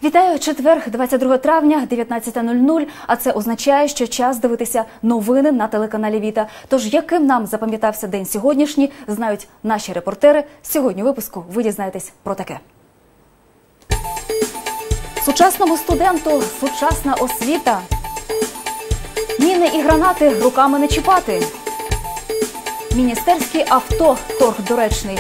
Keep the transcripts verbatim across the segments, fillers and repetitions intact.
Вітаю, четвер, двадцять друге травня, дев'ятнадцята нуль нуль, а це означає, що час дивитися новини на телеканалі Віта. Тож, яким нам запам'ятався день сьогоднішній, знають наші репортери. Сьогодні у випуску ви дізнаєтесь про таке. Сучасному студенту сучасна освіта. Міни і гранати руками не чіпати. Міністерські авто – торг доречний.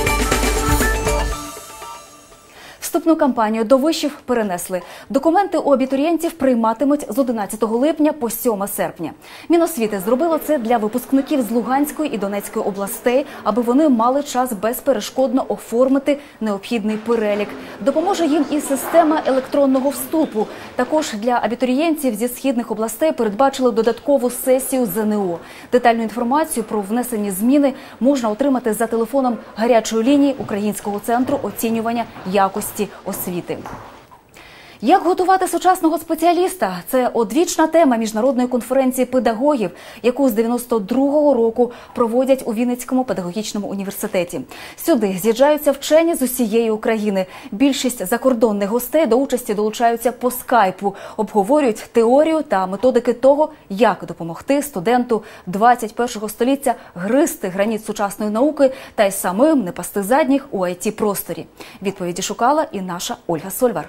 Вступну кампанію до вишів перенесли. Документи у абітурієнтів прийматимуть з одинадцятого липня по сьоме серпня. Міносвіти зробило це для випускників з Луганської і Донецької областей, аби вони мали час безперешкодно оформити необхідний перелік. Допоможе їм і система електронного вступу. Також для абітурієнтів зі східних областей передбачили додаткову сесію зе ен о. Детальну інформацію про внесені зміни можна отримати за телефоном гарячої лінії Українського центру оцінювання якості освіти. Як готувати сучасного спеціаліста? Це одвічна тема міжнародної конференції педагогів, яку з дев'яносто другого року проводять у Вінницькому педагогічному університеті. Сюди з'їжджаються вчені з усієї України. Більшість закордонних гостей до участі долучаються по скайпу, обговорюють теорію та методики того, як допомогти студенту двадцять першого століття гризти граніт сучасної науки та й самим не пасти задніх у ай ті-просторі. Відповіді шукала і наша Ольга Сольвар.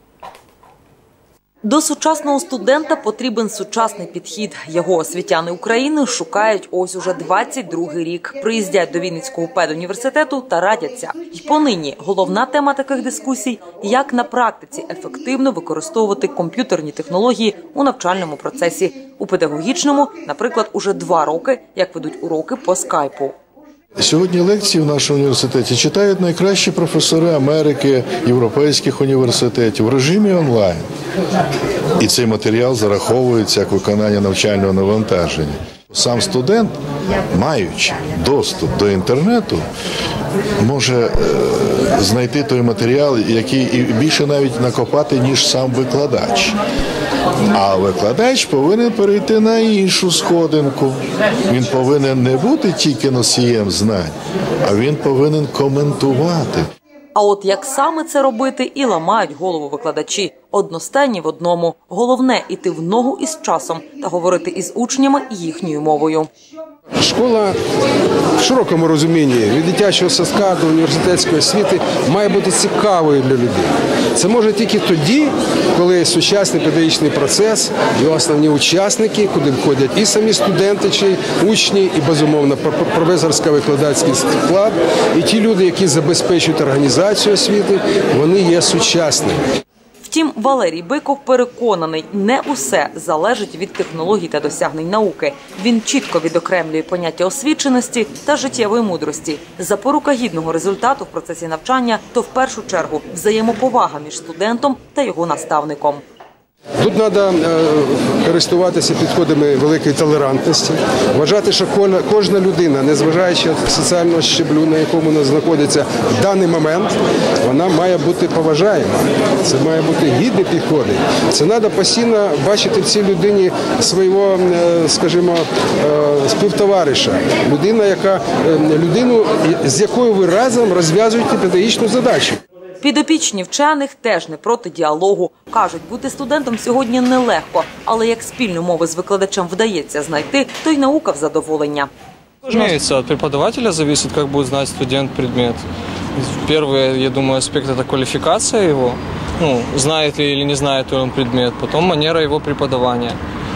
До сучасного студента потрібен сучасний підхід. Його освітяни України шукають ось уже двадцять другий рік. Приїздять до Вінницького педуніверситету та радяться. І понині головна тема таких дискусій – як на практиці ефективно використовувати комп'ютерні технології у навчальному процесі. У педагогічному, наприклад, уже два роки, як ведуть уроки по скайпу. Сьогодні лекції в нашому університеті читають найкращі професори Америки, європейських університетів в режимі онлайн. І цей матеріал зараховується як виконання навчального навантаження. Сам студент, маючи доступ до інтернету, може знайти той матеріал, який і більше навіть накопати, ніж сам викладач. А викладач повинен перейти на іншу сходинку. Він повинен не бути тільки носієм знань, а він повинен коментувати. А от як саме це робити, і ламають голову викладачі. Одностайні в одному. Головне – іти в ногу із часом та говорити із учнями їхньою мовою. Школа в широкому розумінні від дитячого садка до університетської освіти має бути цікавою для людей. Це може тільки тоді, коли сучасний педагогічний процес, його основні учасники, куди входять і самі студенти, чи учні, і, безумовно, професорсько-викладацький склад, і ті люди, які забезпечують організацію освіти, вони є сучасними. Втім, Валерій Биков переконаний, не усе залежить від технологій та досягнень науки. Він чітко відокремлює поняття освіченості та життєвої мудрості. Запорука гідного результату в процесі навчання – то в першу чергу взаємоповага між студентом та його наставником. Тут треба користуватися підходами великої толерантності, вважати, що кожна людина, незважаючи від соціального щеблю, на якому вона знаходиться в даний момент, вона має бути поважаєма. Це має бути гідні підходи. Це треба постійно бачити в цій людині свого, скажімо, співтовариша. Людина, яка, людину, з якою ви разом розв'язуєте педагогічну задачу. Підопічні вчених теж не проти діалогу. Кажуть, бути студентом сьогодні нелегко, але як спільну мову з викладачем вдається знайти, то й наука в задоволення. Разумеется, от преподавателя зависит, как будет знать студент предмет. Первый, я думаю, аспект – это квалификация его, ну, знает ли или не знает ли он предмет, потом манера его преподавания.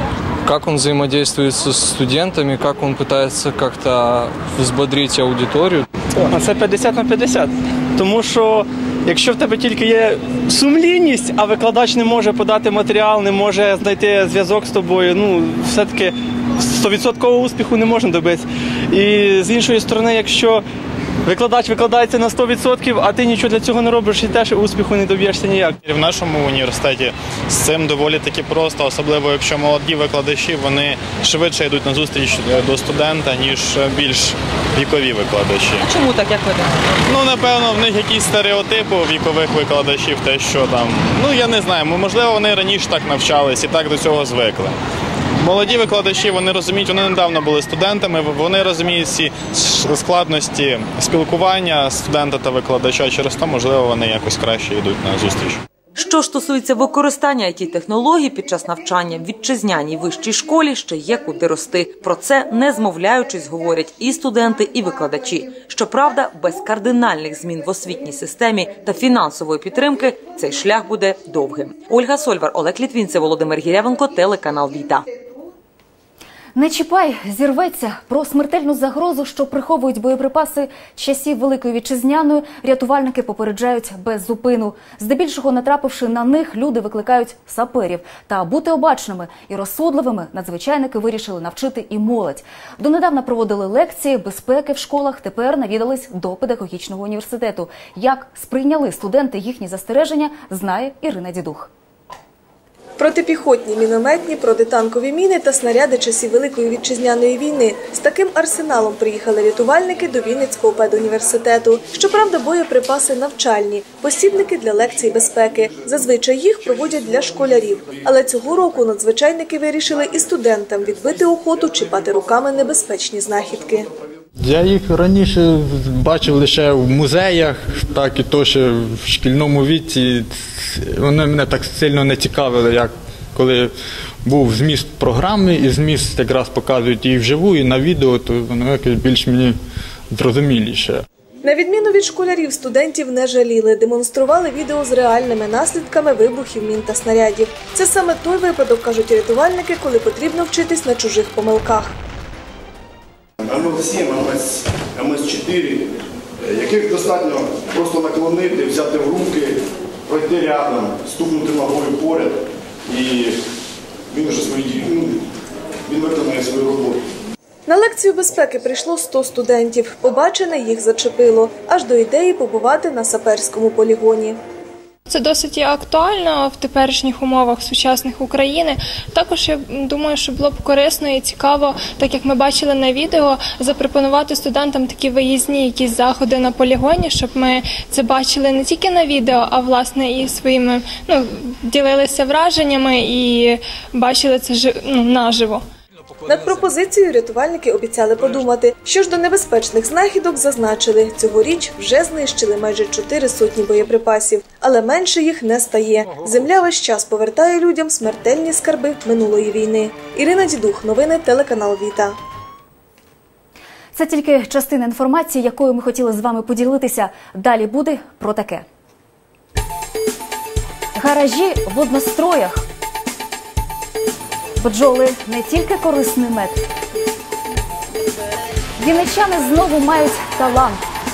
Как он взаимодействует со студентами, как он пытается как-то взбодрить аудиторию. Це п'ятдесят на п'ятдесят, тому що якщо в тебе тільки є сумлінність, а викладач не може подати матеріал, не може знайти зв'язок з тобою, ну, все-таки сто відсотків успіху не можна добитися. І з іншої сторони, якщо викладач викладається на сто відсотків, а ти нічого для цього не робиш, і теж успіху не доб'єшся ніяк. В нашому університеті з цим доволі таки просто, особливо якщо молоді викладачі, вони швидше йдуть на зустріч до студента, ніж більш вікові викладачі. А чому так, як ви думаєте? Ну, напевно, в них якісь стереотипи у вікових викладачів, те, що там, ну, я не знаю, можливо, вони раніше так навчались і так до цього звикли. Молоді викладачі, вони розуміють, вони недавно були студентами, вони розуміють всі складності спілкування студента та викладача, через то, можливо, вони якось краще йдуть на зустріч. Що ж стосується використання ай ті-технологій під час навчання в вітчизняній вищій школі, ще є куди рости. Про це, не змовляючись, говорять і студенти, і викладачі. Щоправда, без кардинальних змін в освітній системі та фінансової підтримки цей шлях буде довгим. Ольга Сольвар, Олег Літвінцев, Володимир Гірявенко, телеканал Віта. Не чіпай, зірветься. Про смертельну загрозу, що приховують боєприпаси часів Великої Вітчизняної, рятувальники попереджають без зупину. Здебільшого, натрапивши на них, люди викликають саперів. Та бути обачними і розсудливими надзвичайники вирішили навчити і молодь. Донедавна проводили лекції безпеки в школах, тепер навідались до педагогічного університету. Як сприйняли студенти їхні застереження, знає Ірина Дідух. Протипіхотні, мінометні, протитанкові міни та снаряди часів Великої Вітчизняної війни. З таким арсеналом приїхали рятувальники до Вінницького педуніверситету. Щоправда, боєприпаси навчальні, посібники для лекцій безпеки. Зазвичай їх проводять для школярів. Але цього року надзвичайники вирішили і студентам відбити охоту чіпати руками небезпечні знахідки. Я їх раніше бачив лише в музеях, так і то ще в шкільному віці. Вони мене так сильно не цікавили, як коли був зміст програми і зміст якраз показують і вживу, і на відео, то воно якось більш мені зрозуміліше. На відміну від школярів, студентів не жаліли, демонстрували відео з реальними наслідками вибухів мін та снарядів. Це саме той випадок, кажуть рятувальники, коли потрібно вчитись на чужих помилках. ем ел сім, ем ес чотири, яких достатньо просто наклонити, взяти в руки, пройти рядом, стукнути ногою поряд, і він вже свої, ну, він виконує свою роботу. На лекцію безпеки прийшло сто студентів. Побачене їх зачепило, аж до ідеї побувати на саперському полігоні. Це досить актуально в теперішніх умовах сучасних України. Також я думаю, що було б корисно і цікаво, так як ми бачили на відео, запропонувати студентам такі виїзні якісь заходи на полігоні, щоб ми це бачили не тільки на відео, а власне і своїми, ну, ділилися враженнями і бачили це ну, наживо. Над пропозицією рятувальники обіцяли подумати. Що ж до небезпечних знахідок, зазначили, цьогоріч вже знищили майже чотири сотні боєприпасів. Але менше їх не стає. Земля весь час повертає людям смертельні скарби минулої війни. Ірина Дідух, новини, телеканал Віта. Це тільки частина інформації, якою ми хотіли з вами поділитися. Далі буде про таке. Гаражі в одностроях. Бджоли – не тільки корисний мед. Вінничани знову мають талант.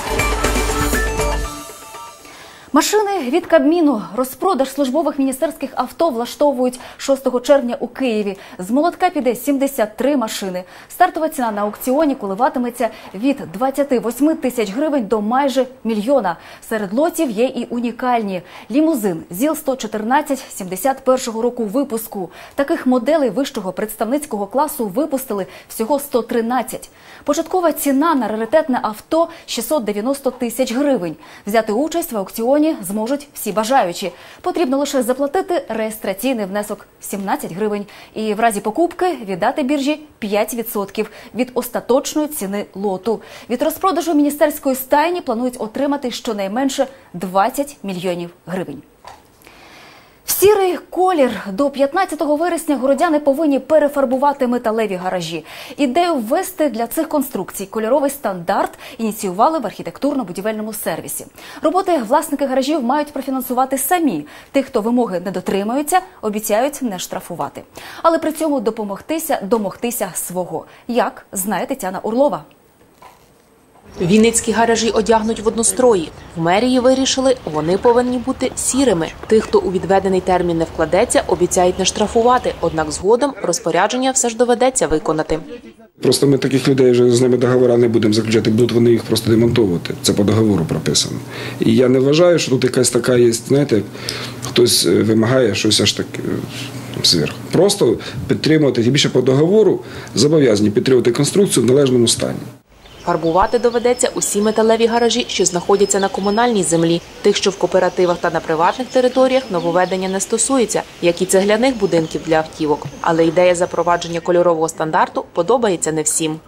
Машини від Кабміну. Розпродаж службових міністерських авто влаштовують шостого червня у Києві. З молотка піде сімдесят три машини. Стартова ціна на аукціоні коливатиметься від двадцяти восьми тисяч гривень до майже мільйона. Серед лотів є і унікальні. Лімузин ЗІЛ сто чотирнадцять сімдесят першого року випуску. Таких моделей вищого представницького класу випустили всього сто тринадцять. Початкова ціна на раритетне авто – шістсот дев'яносто тисяч гривень. Взяти участь в аукціоні зможуть всі бажаючі. Потрібно лише заплатити реєстраційний внесок сімнадцять гривень і в разі покупки віддати біржі п'ять відсотків від остаточної ціни лоту. Від розпродажу міністерської стайні планують отримати щонайменше двадцять мільйонів гривень. В сірий колір до п'ятнадцятого вересня городяни повинні перефарбувати металеві гаражі. Ідею ввести для цих конструкцій кольоровий стандарт ініціювали в архітектурно-будівельному сервісі. Роботи власники гаражів мають профінансувати самі. Тих, хто вимоги не дотримуються, обіцяють не штрафувати. Але при цьому допомогтися, домогтися свого. Як, знає Тетяна Орлова. Вінницькі гаражі одягнуть в однострої. В мерії вирішили, вони повинні бути сірими. Тих, хто у відведений термін не вкладеться, обіцяють не штрафувати. Однак згодом розпорядження все ж доведеться виконати. Просто ми таких людей вже з ними договори не будемо заключати, будуть вони їх просто демонтовувати. Це по договору прописано. І я не вважаю, що тут якась така є, знаєте, хтось вимагає щось аж так зверху. Просто підтримувати, тим більше по договору, зобов'язані підтримувати конструкцію в належному стані. Фарбувати доведеться усі металеві гаражі, що знаходяться на комунальній землі. Тих, що в кооперативах та на приватних територіях, нововведення не стосується, як і цегляних будинків для автівок. Але ідея запровадження кольорового стандарту подобається не всім.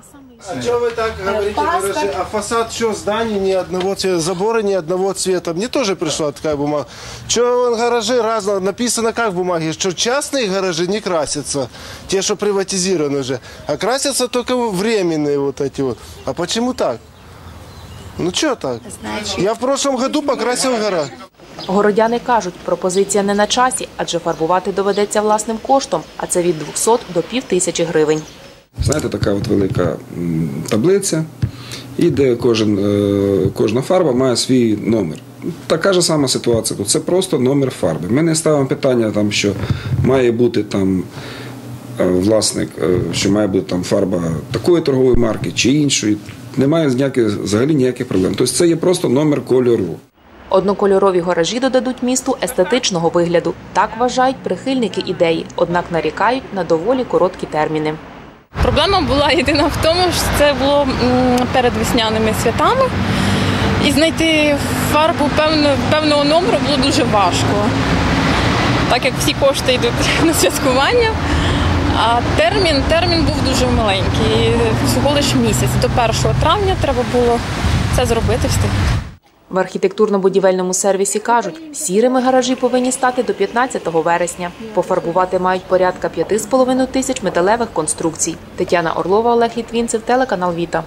А что вы так говорите, гаражи? А фасад что, зданий ни одного цвета, забора ни одного цвета? Мне тоже пришла такая бумага. Что гаражи разного, написано как в бумаге, что частные гаражи не красятся, те, что приватизированы уже, а красятся только временные вот эти вот. А почему так? Ну что так? Я в прошлом году покрасил гараж. Городяни кажуть, пропозиція не на часі, адже фарбувати доведеться власним коштом, а це від двохсот до півтисячі гривень. Знаєте, така от велика таблиця, і де кожен, кожна фарба має свій номер. Така ж сама ситуація тут. Це просто номер фарби. Ми не ставимо питання, там, що має бути там власник, що має бути там фарба такої торгової марки чи іншої. Немає ніяких, взагалі ніяких проблем. Тобто це є просто номер кольору. Однокольорові гаражі додадуть місту естетичного вигляду. Так вважають прихильники ідеї, однак нарікають на доволі короткі терміни. Проблема була єдина в тому, що це було перед весняними святами. І знайти фарбу певного, певного номеру було дуже важко, так як всі кошти йдуть на святкування. А термін, термін був дуже маленький, всього лише місяць. До першого травня треба було це зробити, встигнути. В архітектурно-будівельному сервісі кажуть, сірими гаражі повинні стати до п'ятнадцятого вересня. Пофарбувати мають порядка п'яти з половиною тисяч металевих конструкцій. Тетяна Орлова, Олег Літвінцев, телеканал Віта.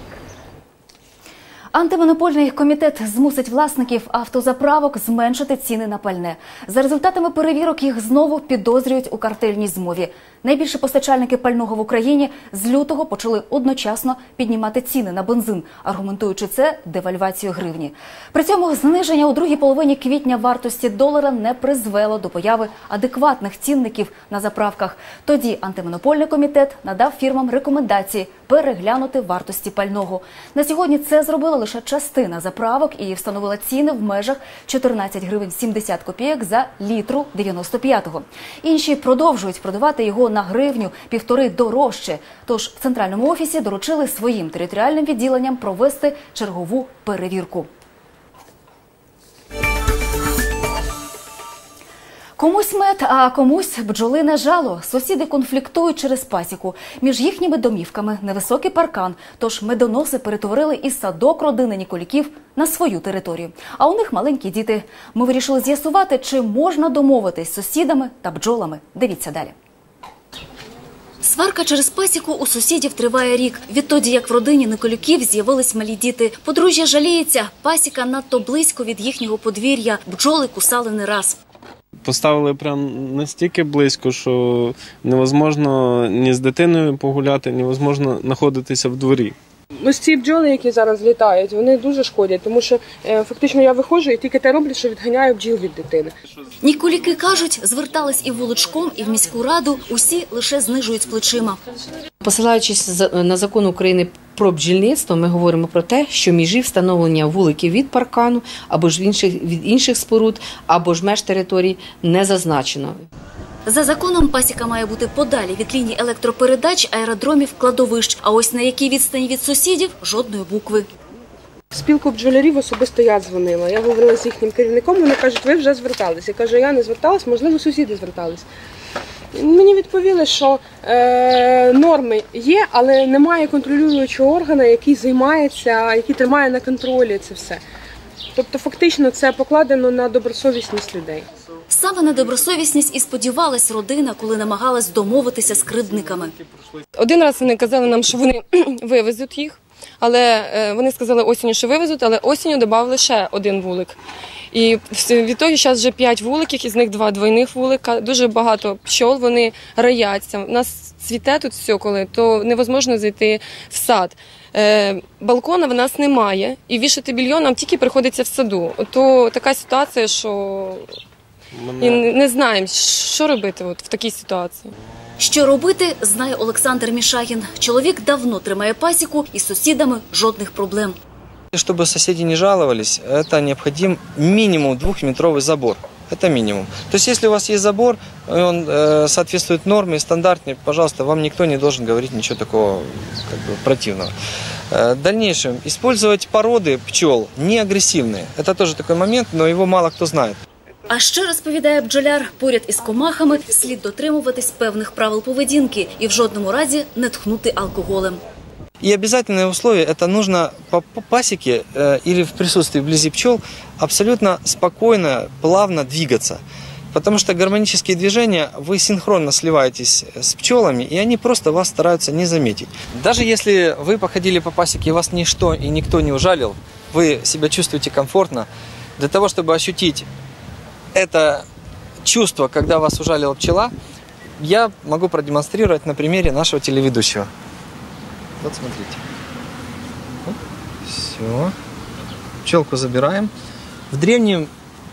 Антимонопольний комітет змусить власників автозаправок зменшити ціни на пальне. За результатами перевірок їх знову підозрюють у картельній змові. Найбільші постачальники пального в Україні з лютого почали одночасно піднімати ціни на бензин, аргументуючи це девальвацією гривні. При цьому зниження у другій половині квітня вартості долара не призвело до появи адекватних цінників на заправках. Тоді антимонопольний комітет надав фірмам рекомендації переглянути вартості пального. На сьогодні це зробила лише частина заправок і встановила ціни в межах чотирнадцять гривень сімдесят копійок за літру дев'яносто п'ятого. Інші продовжують продавати його на гривню, півтори дорожче. Тож в центральному офісі доручили своїм територіальним відділенням провести чергову перевірку. Комусь мед, а комусь бджолине жало. Сусіди конфліктують через пасіку. Між їхніми домівками невисокий паркан, тож медоноси перетворили із садок родини Ніколіків на свою територію. А у них маленькі діти. Ми вирішили з'ясувати, чи можна домовитись з сусідами та бджолами. Дивіться далі. Сварка через пасіку у сусідів триває рік. Відтоді, як в родині Николюків з'явились малі діти. Подружжя жаліється, пасіка надто близько від їхнього подвір'я. Бджоли кусали не раз. Поставили прям настільки близько, що невозможно ні з дитиною погуляти, невозможно знаходитися в дворі. Ось ці бджоли, які зараз літають, вони дуже шкодять, тому що е, фактично я виходжу і тільки те роблю, що відганяю бджіл від дитини. Ніколіки кажуть, звертались і в Волочком, і в міську раду, усі лише знижують плечима. Посилаючись на закон України про бджільництво, ми говоримо про те, що межі встановлення вуликів від паркану, або ж інших, від інших споруд, або ж меж територій не зазначено. За законом пасіка має бути подалі від ліній електропередач, аеродромів, кладовищ. А ось на якій відстані від сусідів – жодної букви. Спілку бджолярів особисто я дзвонила. Я говорила з їхнім керівником, вони кажуть, ви вже звертались. Я кажу, я не зверталась, можливо, сусіди звертались. Мені відповіли, що е, норми є, але немає контролюючого органу, який займається, який тримає на контролі це все. Тобто фактично це покладено на добросовісність людей. Саме на добросовісність і сподівалась родина, коли намагалась домовитися з кривдниками. Один раз вони казали нам, що вони вивезуть їх, але вони сказали осінню, що вивезуть, але осінню додали ще один вулик. І відтоді зараз вже п'ять вуликів, із них два двойних вулика, дуже багато пчол, вони рояться. У нас цвіте тут все, коли, то невозможно зайти в сад. Е, балкона в нас немає, і вішати більйон нам тільки приходиться в саду. То така ситуація, що і не знаємо, що робити от в такій ситуації. Що робити, знає Олександр Мішагін. Чоловік давно тримає пасіку, і з сусідами жодних проблем. Чтобы соседи не жаловались, это необходим минимум двухметровый забор. Это минимум. То есть, если у вас есть забор, он э, соответствует норме, стандартне, пожалуйста, вам никто не должен говорить ничего такого как бы, противного. Э, в дальнейшем, использовать породы пчел не агрессивные. Это тоже такой момент, но его мало кто знает. А ще, розповідає бджоляр, поряд із комахами слід дотримуватись певних правил поведінки і в жодному разі не тхнути алкоголем. И обязательное условие – это нужно по пасеке э, или в присутствии вблизи пчел абсолютно спокойно, плавно двигаться. Потому что гармонические движения, вы синхронно сливаетесь с пчелами, и они просто вас стараются не заметить. Даже если вы походили по пасеке, и вас ничто и никто не ужалил, вы себя чувствуете комфортно, для того, чтобы ощутить это чувство, когда вас ужалила пчела, я могу продемонстрировать на примере нашего телеведущего. Вот смотрите. Все. Пчелку забираем. В древнем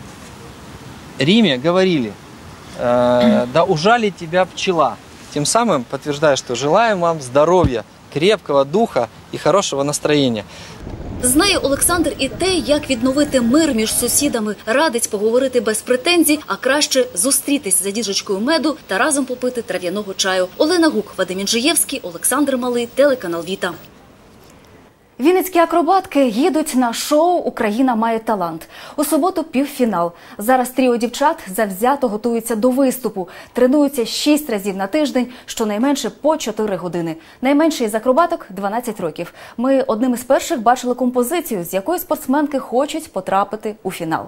Риме говорили, э, да ужалит тебя пчела. Тем самым подтверждая, что желаем вам здоровья, крепкого духа и хорошего настроения. Знає Олександр і те, як відновити мир між сусідами, радить поговорити без претензій, а краще зустрітись за діжечкою меду та разом попити трав'яного чаю. Олена Гук, Вадим Інжиєвський, Олександр Малий, телеканал Віта. Вінницькі акробатки їдуть на шоу «Україна має талант». У суботу півфінал. Зараз тріо дівчат завзято готуються до виступу. Тренуються шість разів на тиждень, щонайменше по чотири години. Найменший із акробаток – дванадцять років. Ми одним із перших бачили композицію, з якої спортсменки хочуть потрапити у фінал.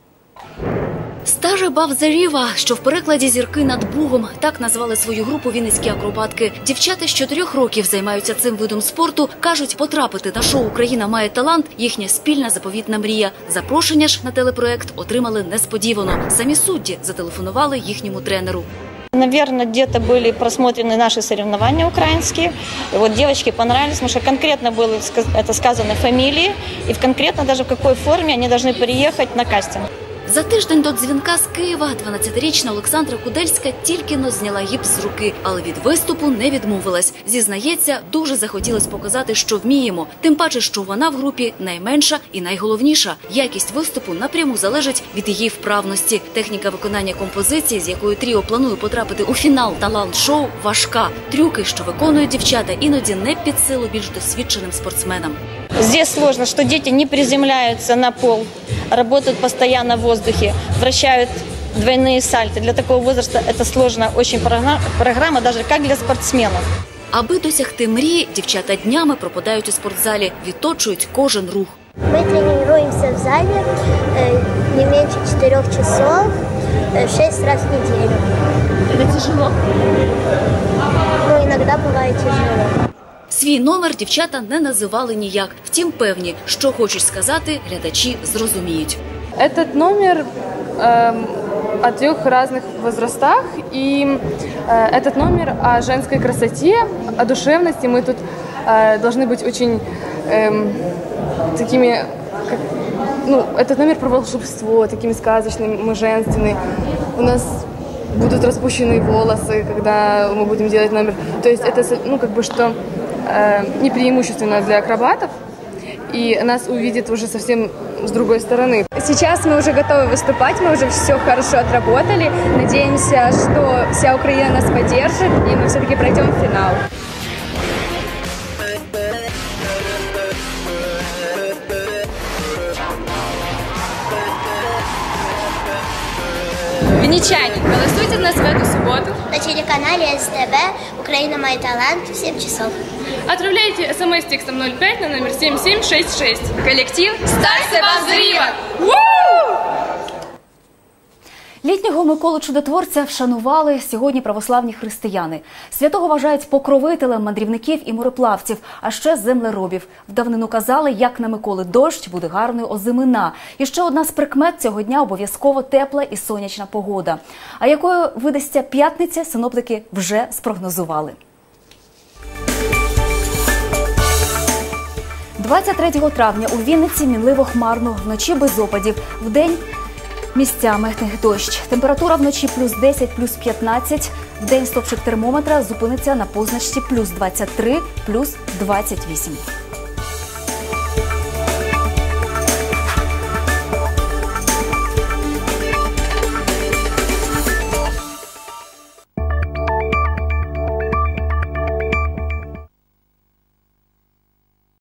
«Стаже Бавзаріва», що в перекладі «Зірки над Бугом», так назвали свою групу вінницькі акробатки. Дівчата з чотирьох років займаються цим видом спорту. Кажуть, потрапити на шоу «Україна має талант» – їхня спільна заповітна мрія. Запрошення ж на телепроект отримали несподівано. Самі судді зателефонували їхньому тренеру. Наверное, где-то были просмотрены наши соревнования украинские. И вот девочки понравились, потому что конкретно было это сказано фамилии, и конкретно даже в какой форме они должны приехать на кастинг. За тиждень до дзвінка з Києва дванадцятирічна Олександра Кудельська тільки-но зняла гіпс з руки, але від виступу не відмовилась. Зізнається, дуже захотілось показати, що вміємо. Тим паче, що вона в групі найменша і найголовніша. Якість виступу напряму залежить від її вправності. Техніка виконання композиції, з якою тріо планує потрапити у фінал талант-шоу, важка. Трюки, що виконують дівчата, іноді не під силу більш досвідченим спортсменам. Здесь сложно, что дети не приземляются на пол, работают постоянно в воздухе, вращают двойные сальты. Для такого возраста это сложная очень программа, даже как для спортсменов. Аби досягти мрії, дівчата днями пропадають у спортзалі, відточують кожен рух. Мы тренируемся в зале не меньше четырех часов, шесть раз в неделю. Это тяжело? Ну, иногда бывает тяжело. Свій номер дівчата не називали ніяк. Втім, певні, що хочуть сказати, глядачі зрозуміють. Этот номер э, о трех разных возрастах, и э, этот номер о женской красоте, о душевности. Мы тут э, должны быть очень э, такими, как, ну, этот номер про волшебство, такими сказочными, мы женственные. У нас будут распущенные волосы, когда мы будем делать номер. То есть это, ну, как бы, что э, не преимущественно для акробатов, и нас увидят уже совсем с другой стороны. Сейчас мы уже готовы выступать, мы уже все хорошо отработали. Надеемся, что вся Украина нас поддержит, и мы все-таки пройдем в финал. Винничане, голосуйте нас в эту субботу на телеканале СТБ «Украина мой талант» в семь часов. Отправляйте смс текстом ноль пять на номер семь семь шесть шесть. Коллектив «Стase Бавзаріва». Літнього Миколу Чудотворця вшанували сьогодні православні християни. Святого вважають покровителем мандрівників і мореплавців, а ще землеробів. В давнину казали, як на Миколи дощ, буде гарною озимина. І ще одна з прикмет цього дня – обов'язково тепла і сонячна погода. А якою видасться п'ятниця, синоптики вже спрогнозували. двадцять третього травня у Вінниці мінливо хмарно, вночі без опадів. Вдень місцями дощ. Температура вночі плюс десять, плюс п'ятнадцять. Вдень стопчик термометра зупиниться на позначці плюс двадцять три, плюс двадцять вісім.